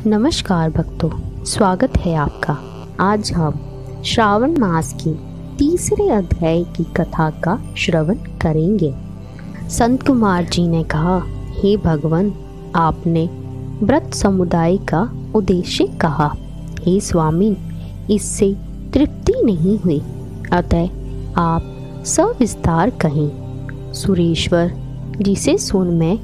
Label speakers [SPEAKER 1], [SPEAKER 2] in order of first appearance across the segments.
[SPEAKER 1] नमस्कार भक्तों, स्वागत है आपका। आज हम श्रावण मास के तीसरे अध्याय की कथा का श्रवण करेंगे। संत कुमार जी ने कहा, हे भगवान, आपने व्रत समुदाय का उद्देश्य कहा। हे स्वामी, इससे तृप्ति नहीं हुई, अतः आप सविस्तार कहें। सुरेश्वर, जिसे सुन मैं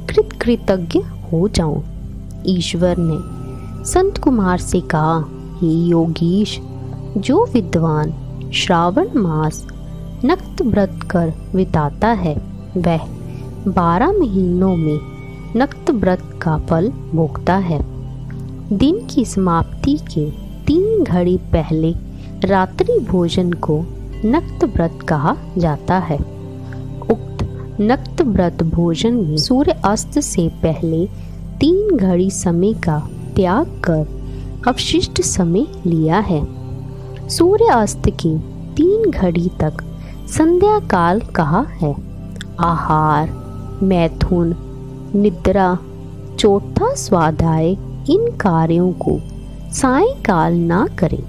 [SPEAKER 1] कृतज्ञ हो जाऊं। ईश्वर ने संत कुमार से कहा, हे योगीश, जो विद्वान श्रावण मास नक्त व्रत कर बिताता है वह 12 महीनों में नक्त व्रत का फल भोगता है। दिन की समाप्ति के 3 घड़ी पहले रात्रि भोजन को नक्त व्रत कहा जाता है। उक्त नक्त व्रत भोजन में सूर्य अस्त से पहले 3 घड़ी समय का त्याग कर अवशिष्ट समय लिया है। सूर्य अस्त के 3 घड़ी तक संध्या काल कहा है। आहार, मैथुन, निद्रा, चौथा स्वाध्याय, इन कार्यों को सायंकाल ना करें।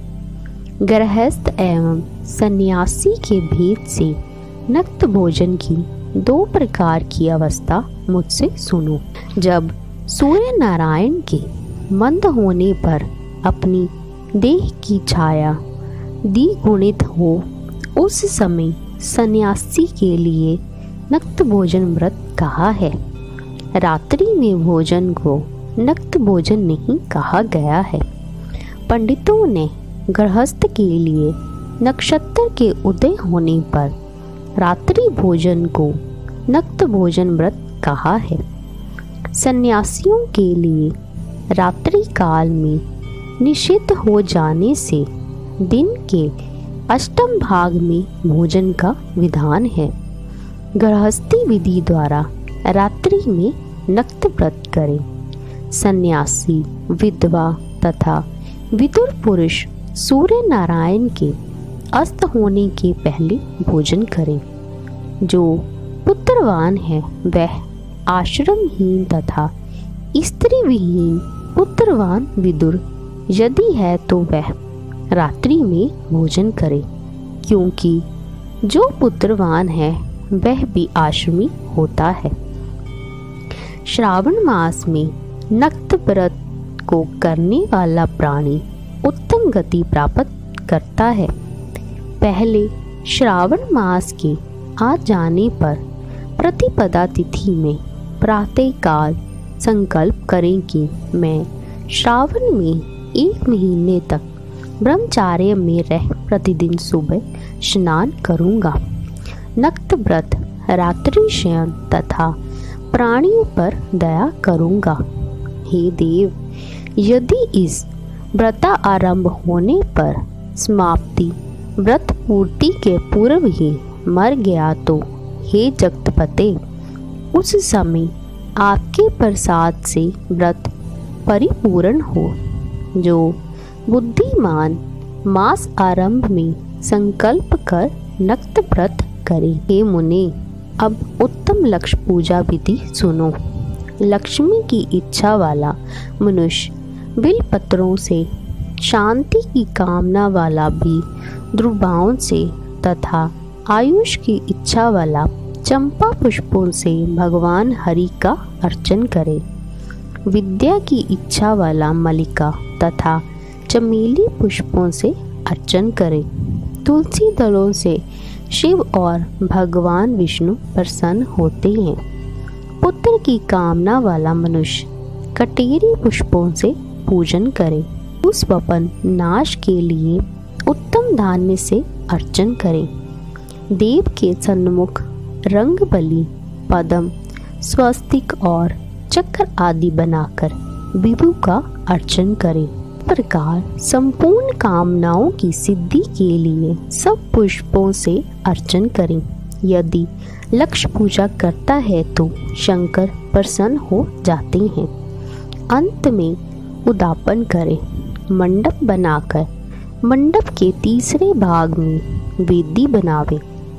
[SPEAKER 1] गृहस्थ एवं सन्यासी के भेद से नक्त भोजन की 2 प्रकार की अवस्था मुझसे सुनो। जब सूर्य नारायण के मंद होने पर अपनी देह की छाया द्विगुणित हो, उस समय सन्यासी के लिए नक्त भोजन व्रत कहा है। रात्रि में भोजन को नक्त भोजन नहीं कहा गया है। पंडितों ने गृहस्थ के लिए नक्षत्र के उदय होने पर रात्रि भोजन को नक्त भोजन व्रत कहा है। सन्यासियों के लिए रात्रि काल में निषिद्ध हो जाने से दिन के अष्टम भाग में भोजन का विधान है। गृहस्थी विधि द्वारा रात्रि में नक्त व्रत करें। सन्यासी, विधवा तथा विदुर पुरुष सूर्य नारायण के अस्त होने के पहले भोजन करें। जो पुत्रवान है वह आश्रमहीन तथा स्त्री विहीन पुत्रवान विदुर यदि है तो वह रात्रि में भोजन करे, क्योंकि जो पुत्रवान है वह भी आश्रमी होता है। श्रावण मास में नक्त व्रत को करने वाला प्राणी उत्तम गति प्राप्त करता है। पहले श्रावण मास के आ जाने पर प्रतिपदा तिथि में प्रातः काल संकल्प करें कि मैं श्रावण में 1 महीने तक ब्रह्मचार्य में रह प्रतिदिन सुबह स्नान करूंगा। नक्त व्रत, रात्रि शयन तथा प्राणियों पर दया करूंगा। हे देव, यदि इस व्रत आरंभ होने पर समाप्ति व्रत पूर्ति के पूर्व ही मर गया तो हे जगतपते, उस समय आपके प्रसाद से व्रत परिपूर्ण हो। जो बुद्धिमान मास आरंभ में संकल्प कर नक्त व्रत करे। हे मुने, अब उत्तम लक्ष्य पूजा विधि सुनो। लक्ष्मी की इच्छा वाला मनुष्य बिल पत्रों से, शांति की कामना वाला भी दुर्भावों से तथा आयुष की इच्छा वाला चंपा पुष्पों से भगवान हरि का अर्चन करे। विद्या की इच्छा वाला मल्लिका तथा चमेली पुष्पों से अर्चन करे। तुलसी दलों से शिव और भगवान विष्णु प्रसन्न होते हैं। पुत्र की कामना वाला मनुष्य कटेरी पुष्पों से पूजन करे। उस वपन नाश के लिए उत्तम धान्य से अर्चन करे। देव के सन्मुख रंग बलि, पद्म, स्वस्तिक और चक्र आदि बनाकर विभु का अर्चन करें। प्रकार संपूर्ण कामनाओं की सिद्धि के लिए सब पुष्पों से अर्चन करें। यदि लक्ष्य पूजा करता है तो शंकर प्रसन्न हो जाते हैं। अंत में उद्यापन करें। मंडप बनाकर मंडप के तीसरे भाग में वेदी बनावे।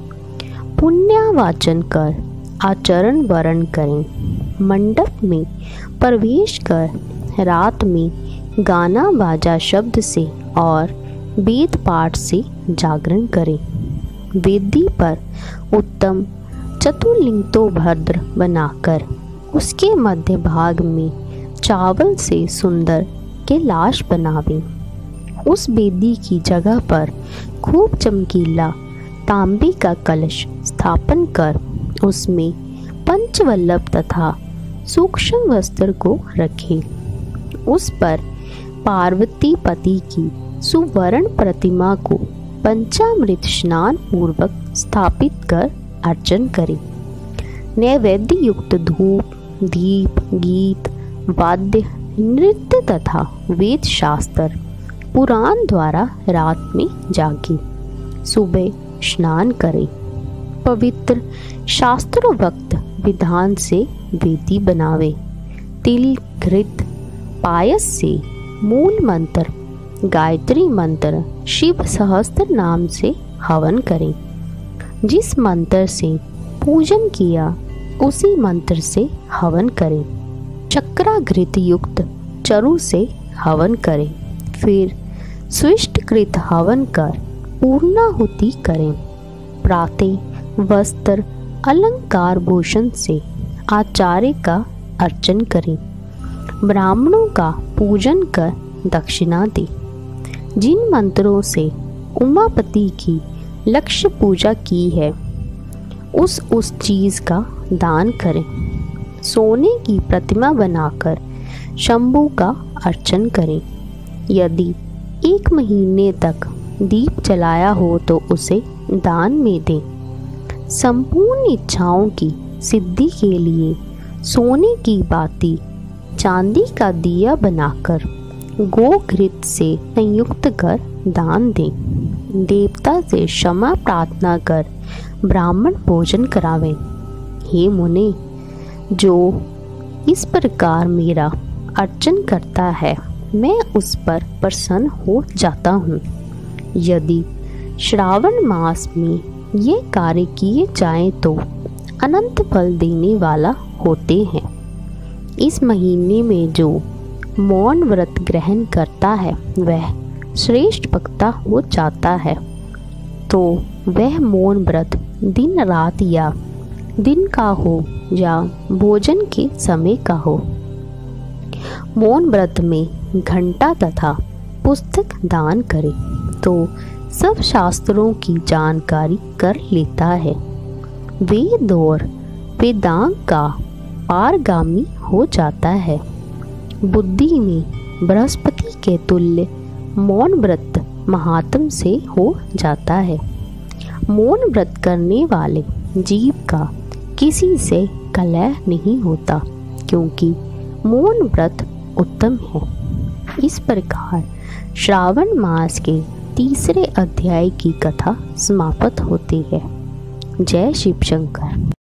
[SPEAKER 1] पुण्यावाचन कर आचरण वरण करें। मंडप में प्रवेश कर रात में गाना बाजा शब्द से और वेद पाठ से जागरण करें। वेदी पर उत्तम चतुर्लिंगोभद्र बनाकर उसके मध्य भाग में चावल से सुंदर कैलाश बनावें। उस वेदी की जगह पर खूब चमकीला तांबे का कलश स्थापन कर उसमें पंचवल्लभ तथा सूक्ष्म वस्त्र को रखें। उस पर पार्वती पति की सुवर्ण प्रतिमा को पंचामृत स्नान पूर्वक स्थापित कर अर्चन करें। नैवेद्य युक्त धूप, दीप, गीत, वाद्य, नृत्य तथा वेद शास्त्र पुराण द्वारा रात में जागे। सुबह स्नान करें। पवित्र शास्त्रोक्त विधान से वेदी बनावे। तिल, घृत, पायस से मूल मंत्र, गायत्री मंत्र, शिव सहस्त्र नाम से हवन करें। जिस मंत्र से पूजन किया उसी मंत्र से हवन करें। चक्राघृत युक्त चरु से हवन करें। फिर स्विष्टकृत हवन कर पूर्णाहुति करें। प्रातः वस्त्र अलंकार भूषण से आचार्य का अर्चन करें। ब्राह्मणों का पूजन कर दक्षिणा दें। जिन मंत्रों से उमापति की लक्ष्य पूजा की है उस चीज का दान करें। सोने की प्रतिमा बनाकर शंभू का अर्चन करें। यदि 1 महीने तक दीप जलाया हो तो उसे दान में दें। संपूर्ण इच्छाओं की सिद्धि के लिए सोने की बाती, चांदी का दिया बनाकर गोघृत से संयुक्त कर दान दें। देवता से क्षमा प्रार्थना कर ब्राह्मण भोजन करावें। हे मुने, जो इस प्रकार मेरा अर्चन करता है मैं उस पर प्रसन्न हो जाता हूँ। यदि श्रावण मास में ये कार्य किए जाएं तो अनंत फल देने वाला होते हैं। इस महीने में जो मौन व्रत ग्रहण करता है वह श्रेष्ठ वक्ता हो जाता है। तो वह मौन व्रत दिन रात या दिन का हो या भोजन के समय का हो। मौन व्रत में घंटा तथा पुस्तक दान करे तो सब शास्त्रों की जानकारी कर लेता है। वेद और वेदांग का पारगामी हो जाता है। बुद्धि में बृहस्पति के तुल्य मौन व्रत महात्म से हो जाता है। मौन व्रत करने वाले जीव का किसी से कलह नहीं होता क्योंकि मौन व्रत उत्तम है। इस प्रकार श्रावण मास के तीसरे अध्याय की कथा समाप्त होती है। जय शिव शंकर।